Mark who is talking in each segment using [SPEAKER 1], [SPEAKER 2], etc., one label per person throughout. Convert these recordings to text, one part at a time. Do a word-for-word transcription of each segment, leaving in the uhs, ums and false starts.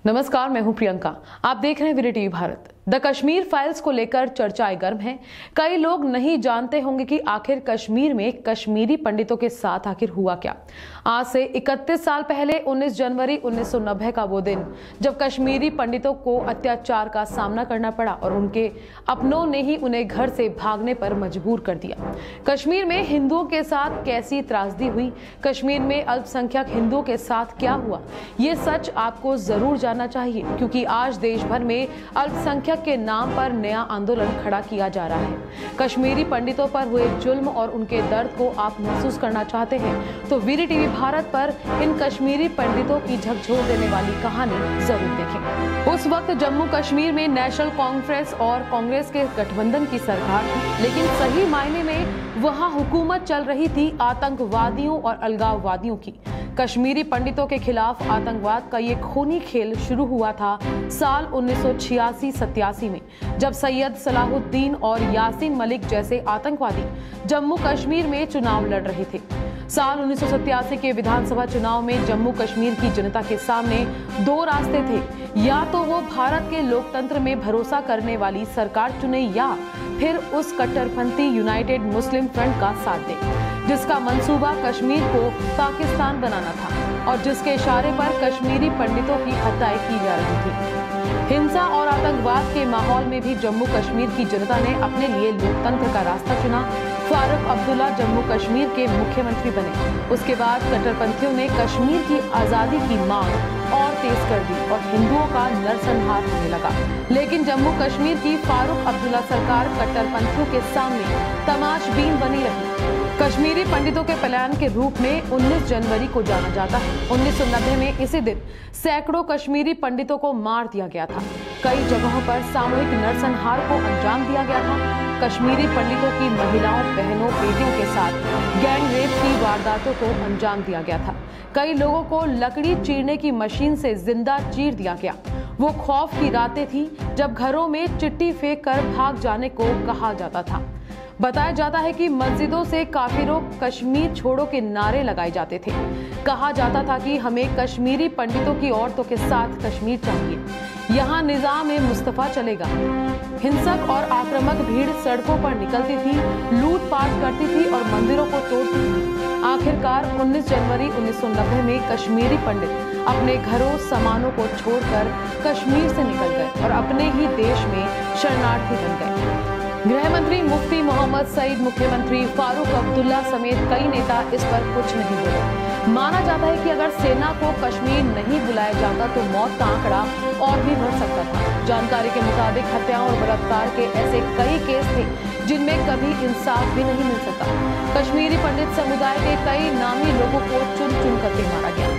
[SPEAKER 1] नमस्कार, मैं हूं प्रियंका। आप देख रहे हैं वीरे TV Bharat. The Kashmir files को लेकर चर्चाएं गर्म हैं। कई लोग नहीं जानते होंगे कि आखिर कश्मीर में कश्मीरी पंडितों के साथ आखिर हुआ क्या। आज से इकतीस साल पहले उन्नीस जनवरी उन्नीस सौ नब्बे का वो दिन जब कश्मीरी पंडितों को अत्याचार का सामना करना पड़ा और उनके अपनों ने ही उन्हें घर से भागने पर मजबूर कर दिया। कश्मीर में हिंदुओं के साथ कैसी त्रासदी हुई, कश्मीर में अल्पसंख्यक हिंदुओं के साथ क्या हुआ, ये सच आपको जरूर जानना चाहिए, क्योंकि आज देश भर में अल्पसंख्यक के नाम पर नया आंदोलन खड़ा किया जा रहा है। कश्मीरी पंडितों पर हुए जुल्म और उनके दर्द को आप महसूस करना चाहते हैं तो वीरे टीवी भारत पर इन कश्मीरी पंडितों की झकझोर देने वाली कहानी जरूर देखें। उस वक्त जम्मू कश्मीर में नेशनल कॉन्फ्रेंस और कांग्रेस के गठबंधन की सरकार थी, लेकिन सही मायने में वहां हुकूमत चल रही थी आतंकवादियों और अलगाववादियों की। कश्मीरी पंडितों के खिलाफ आतंकवाद का ये खूनी खेल शुरू हुआ था साल उन्नीस सौ छियासी सत्यासी में, जब सैयद सलाहुद्दीन और यासीन मलिक जैसे आतंकवादी जम्मू कश्मीर में चुनाव लड़ रहे थे। साल उन्नीस सौ सत्तासी के विधानसभा चुनाव में जम्मू कश्मीर की जनता के सामने दो रास्ते थे, या तो वो भारत के लोकतंत्र में भरोसा करने वाली सरकार चुने या फिर उस कट्टरपंथी यूनाइटेड मुस्लिम फ्रंट का साथ दे, जिसका मंसूबा कश्मीर को पाकिस्तान बनाना था और जिसके इशारे पर कश्मीरी पंडितों की हत्याएं की जा रही थी। हिंसा और आतंकवाद के माहौल में भी जम्मू कश्मीर की जनता ने अपने लिए लोकतंत्र का रास्ता चुना। फारूक अब्दुल्ला जम्मू कश्मीर के मुख्यमंत्री बने। उसके बाद कट्टरपंथियों ने कश्मीर की आजादी की मांग और तेज कर दी और हिंदुओं का नरसंहार होने लगा। लेकिन जम्मू कश्मीर की फारूक अब्दुल्ला सरकार कट्टरपंथियों के सामने तमाशबीन बनी रही। कश्मीरी पंडितों के पलायन के रूप में उन्नीस जनवरी को जाना जाता है। उन्नीस सौ नब्बे में इसी दिन सैकड़ों कश्मीरी पंडितों को मार दिया गया था। कई जगहों पर सामूहिक नरसंहार को अंजाम दिया गया था। कश्मीरी पंडितों की महिलाओं, बहनों, बेटियों के साथ गैंग रेप की वारदातों को अंजाम दिया गया था। कई लोगों को लकड़ी चीरने की मशीन से जिंदा चीर दिया गया। वो खौफ की रातें थी जब घरों में चिट्ठी फेंक कर भाग जाने को कहा जाता था। बताया जाता है कि मस्जिदों से काफिरों कश्मीर छोड़ो के नारे लगाए जाते थे। कहा जाता था कि हमें कश्मीरी पंडितों की औरतों के साथ कश्मीर चाहिए, यहाँ निजाम ए मुस्तफा चलेगा। हिंसक और आक्रामक भीड़ सड़कों पर निकलती थी, लूटपाट करती थी और मंदिरों को तोड़ती थी। आखिरकार उन्नीस जनवरी उन्नीस सौ नब्बे में कश्मीरी पंडित अपने घरों सामानों को छोड़कर कश्मीर से निकल गए और अपने ही देश में शरणार्थी बन गए। गृह मंत्री मुफ्ती मोहम्मद सईद, मुख्यमंत्री फारूक अब्दुल्ला समेत कई नेता इस पर कुछ नहीं बोले। माना जाता है कि अगर सेना को कश्मीर नहीं बुलाया जाता तो मौत का आंकड़ा और भी बढ़ सकता था। जानकारी के मुताबिक हत्याओं और बलात्कार के ऐसे कई केस थे जिनमें कभी इंसाफ भी नहीं मिल सका। कश्मीरी पंडित समुदाय के कई नामी लोगों को चुन चुन करके मारा गया।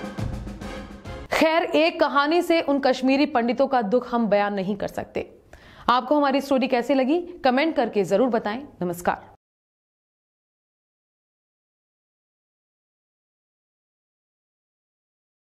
[SPEAKER 1] खैर, एक कहानी से उन कश्मीरी पंडितों का दुख हम बयान नहीं कर सकते। आपको हमारी स्टोरी कैसी लगी, कमेंट करके जरूर बताएं। नमस्कार।